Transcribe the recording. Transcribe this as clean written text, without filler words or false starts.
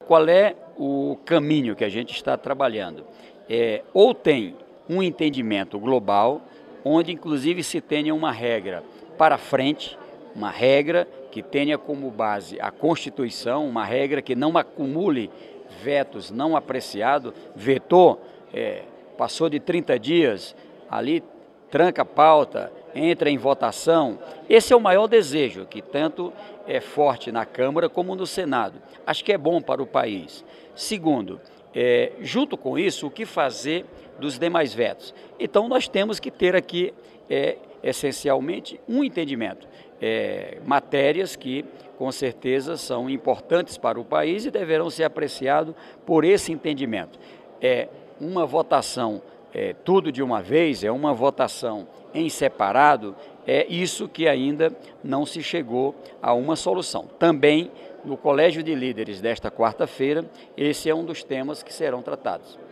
Qual é o caminho que a gente está trabalhando? Ou tem um entendimento global, onde inclusive se tenha uma regra para frente, uma regra que tenha como base a Constituição, uma regra que não acumule vetos não apreciados, vetou, passou de 30 dias, ali tranca a pauta, entra em votação. Esse é o maior desejo, que tanto é forte na Câmara como no Senado. Acho que é bom para o país. Segundo, junto com isso, o que fazer dos demais vetos? Então, nós temos que ter aqui, essencialmente, um entendimento. Matérias que, com certeza, são importantes para o país e deverão ser apreciadas por esse entendimento. Uma votação tudo de uma vez, uma votação em separado, é isso que ainda não se chegou a uma solução. Também, no Colégio de Líderes desta quarta-feira, esse é um dos temas que serão tratados.